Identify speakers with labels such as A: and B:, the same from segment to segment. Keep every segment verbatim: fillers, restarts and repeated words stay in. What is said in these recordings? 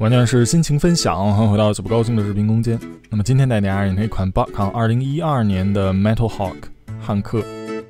A: 完全是心情分享，欢迎回到久不高兴的视频空间。那么今天带大家看一款 Botcon 二零一二年的 Metal Hawk 汉克。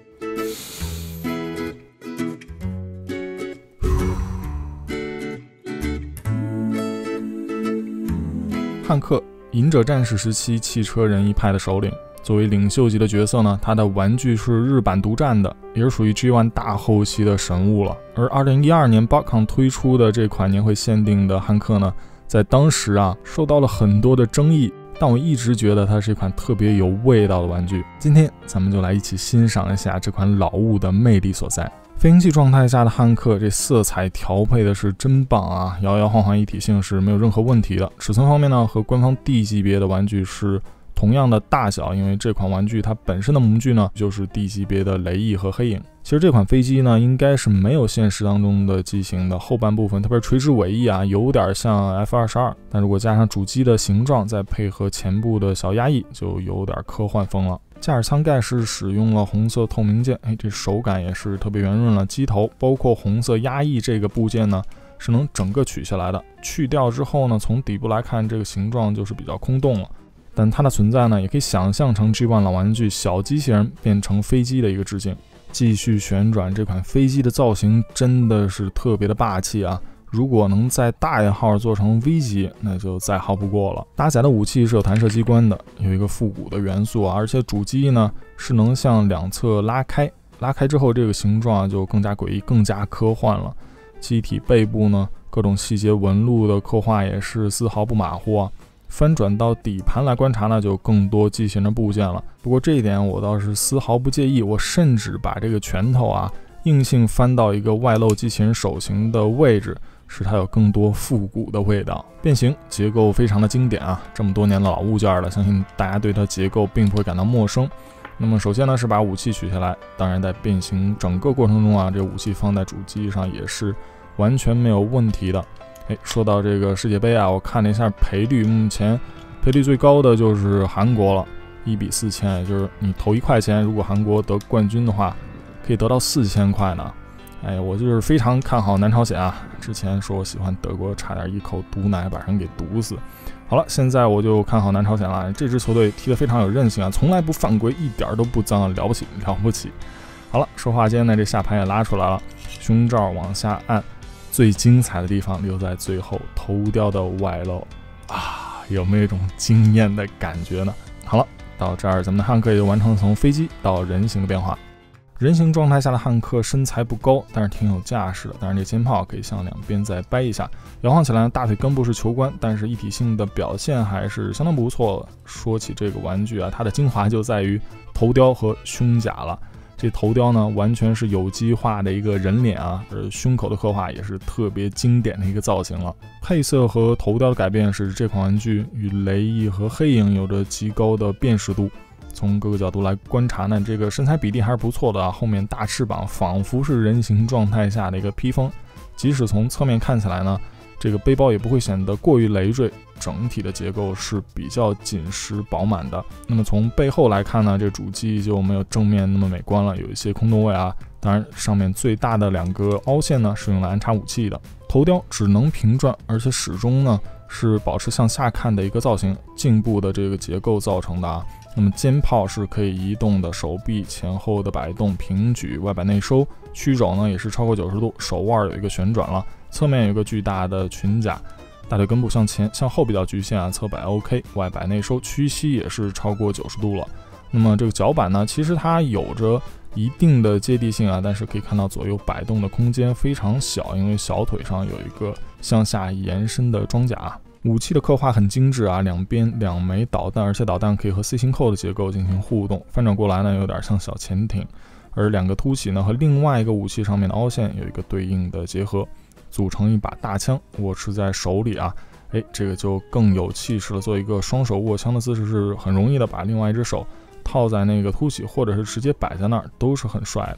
A: 汉克，隐者战士时期汽车人一派的首领。作为领袖级的角色呢，他的玩具是日版独占的，也是属于 G 一 大后期的神物了。而二零一二年 Botcon 推出的这款年会限定的汉克呢，在当时啊受到了很多的争议，但我一直觉得它是一款特别有味道的玩具。今天咱们就来一起欣赏一下这款老物的魅力所在。飞行器状态下的汉克，这色彩调配的是真棒啊，摇摇晃晃一体性是没有任何问题的。尺寸方面呢，和官方 D 级别的玩具是同样的大小，因为这款玩具它本身的模具呢就是 D 级别的雷翼和黑影。其实这款飞机呢应该是没有现实当中的机型的，后半部分特别是垂直尾翼啊有点像 F 二十二， 但如果加上主机的形状再配合前部的小压翼，就有点科幻风了。驾驶舱盖是使用了红色透明件，哎，这手感也是特别圆润了。机头包括红色压翼这个部件呢是能整个取下来的，去掉之后呢，从底部来看这个形状就是比较空洞了。但它的存在呢，也可以想象成 G 一 老玩具小机器人变成飞机的一个致敬。继续旋转，这款飞机的造型真的是特别的霸气啊！如果能在大一号做成 V 级，那就再好不过了。搭载的武器是有弹射机关的，有一个复古的元素啊，而且主机呢是能向两侧拉开，拉开之后这个形状就更加诡异，更加科幻了。机体背部呢，各种细节纹路的刻画也是丝毫不马虎啊。翻转到底盘来观察呢，就更多机器人的部件了。不过这一点我倒是丝毫不介意，我甚至把这个拳头啊硬性翻到一个外露机器人手型的位置，使它有更多复古的味道。变形结构非常的经典啊，这么多年的老物件了，相信大家对它结构并不会感到陌生。那么首先呢是把武器取下来，当然在变形整个过程中啊，这武器放在主机上也是完全没有问题的。哎，说到这个世界杯啊，我看了一下赔率，目前赔率最高的就是韩国了，一比四千，也就是你投一块钱，如果韩国得冠军的话，可以得到四千块呢。哎，我就是非常看好南朝鲜啊，之前说我喜欢德国，差点一口毒奶把人给毒死。好了，现在我就看好南朝鲜了，这支球队踢得非常有韧性啊，从来不犯规，一点都不脏，了不起，了不起。好了，说话间呢，这下盘也拉出来了，胸罩往下按。最精彩的地方留在最后，头雕的外露啊，有没有一种惊艳的感觉呢？好了，到这儿咱们的汉克也就完成了从飞机到人形的变化。人形状态下的汉克身材不高，但是挺有架势的。当然这肩炮可以向两边再掰一下，摇晃起来大腿根部是球冠，但是一体性的表现还是相当不错的。说起这个玩具啊，它的精华就在于头雕和胸甲了。这头雕呢，完全是有机化的一个人脸啊，而胸口的刻画也是特别经典的一个造型了。配色和头雕的改变使这款玩具与雷翼和黑影有着极高的辨识度。从各个角度来观察呢，这个身材比例还是不错的啊。后面大翅膀仿佛是人形状态下的一个披风，即使从侧面看起来呢，这个背包也不会显得过于累赘。整体的结构是比较紧实饱满的。那么从背后来看呢，这主机就没有正面那么美观了，有一些空洞位啊。当然上面最大的两个凹陷呢是用来安插武器的。头雕只能平转，而且始终呢是保持向下看的一个造型，颈部的这个结构造成的啊。那么肩炮是可以移动的，手臂前后的摆动、平举、外摆内收，曲肘呢也是超过九十度，手腕有一个旋转了，侧面有一个巨大的裙甲。大腿根部向前向后比较局限啊，侧摆 OK， 外摆内收，屈膝也是超过九十度了。那么这个脚板呢，其实它有着一定的接地性啊，但是可以看到左右摆动的空间非常小，因为小腿上有一个向下延伸的装甲。武器的刻画很精致啊，两边两枚导弹，而且导弹可以和 C 型扣的结构进行互动，翻转过来呢有点像小潜艇，而两个凸起呢和另外一个武器上面的凹陷有一个对应的结合。组成一把大枪，握持在手里啊，哎，这个就更有气势了。做一个双手握枪的姿势是很容易的，把另外一只手套在那个凸起，或者是直接摆在那儿，都是很帅的。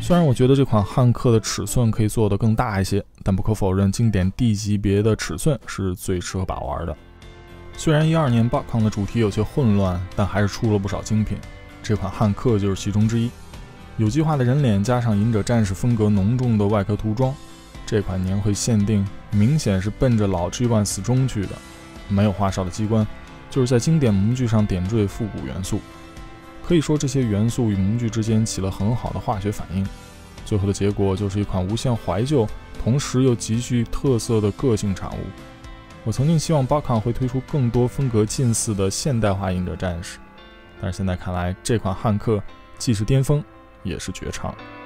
A: 虽然我觉得这款汉克的尺寸可以做得更大一些，但不可否认经典 D 级别的尺寸是最适合把玩的。虽然一二年 BotCon 的主题有些混乱，但还是出了不少精品，这款汉克就是其中之一。有机化的人脸加上隐者战士风格浓重的外壳涂装，这款年会限定明显是奔着老 G 一 死忠去的，没有花哨的机关，就是在经典模具上点缀复古元素。可以说这些元素与模具之间起了很好的化学反应，最后的结果就是一款无限怀旧，同时又极具特色的个性产物。我曾经希望 BotCon 会推出更多风格近似的现代化隐者战士，但是现在看来，这款汉克既是巅峰，也是绝唱。